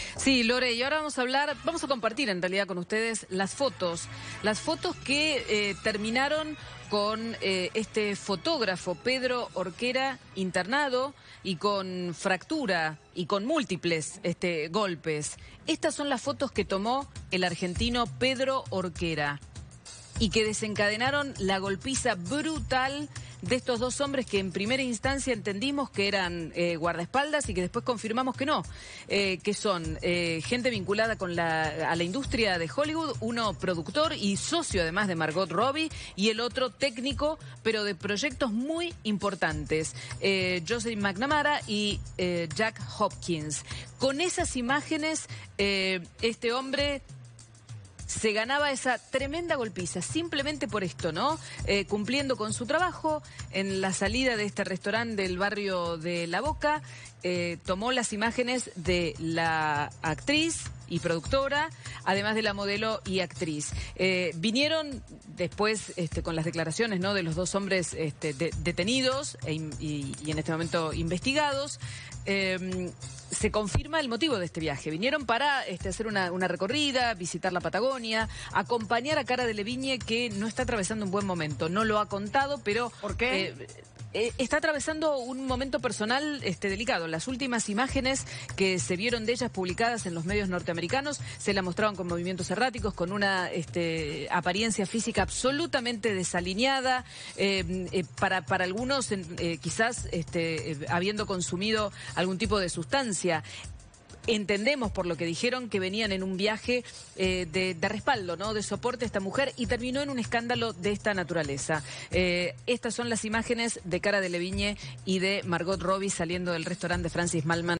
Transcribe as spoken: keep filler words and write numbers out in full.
Sí, Lore, y ahora vamos a hablar, vamos a compartir en realidad con ustedes las fotos, las fotos que eh, terminaron con eh, este fotógrafo Pedro Orquera internado y con fractura y con múltiples este, golpes. Estas son las fotos que tomó el argentino Pedro Orquera y que desencadenaron la golpiza brutal de estos dos hombres que en primera instancia entendimos que eran eh, guardaespaldas y que después confirmamos que no, eh, que son eh, gente vinculada con la, a la industria de Hollywood, uno productor y socio además de Margot Robbie y el otro técnico, pero de proyectos muy importantes, eh, Joseph McNamara y eh, Jack Hopkins. Con esas imágenes, eh, este hombre se ganaba esa tremenda golpiza, simplemente por esto, ¿no? Eh, cumpliendo con su trabajo, en la salida de este restaurante del barrio de La Boca, eh, tomó las imágenes de la actriz y productora, además de la modelo y actriz. Eh, vinieron después este, con las declaraciones, ¿no?, de los dos hombres este, de, detenidos e, y, y en este momento investigados. Eh, se confirma el motivo de este viaje. Vinieron para este, hacer una, una recorrida, visitar la Patagonia, acompañar a Cara Delevingne, que no está atravesando un buen momento. No lo ha contado, pero... ¿Por qué? Eh, Eh, está atravesando un momento personal este, delicado. Las últimas imágenes que se vieron de ellas publicadas en los medios norteamericanos se la mostraban con movimientos erráticos, con una este, apariencia física absolutamente desalineada, eh, eh, para, para algunos eh, quizás este, eh, habiendo consumido algún tipo de sustancia. Entendemos por lo que dijeron que venían en un viaje eh, de, de respaldo, ¿no?, de soporte a esta mujer, y terminó en un escándalo de esta naturaleza. Eh, estas son las imágenes de Cara Delevingne y de Margot Robbie saliendo del restaurante de Francis Mallmann.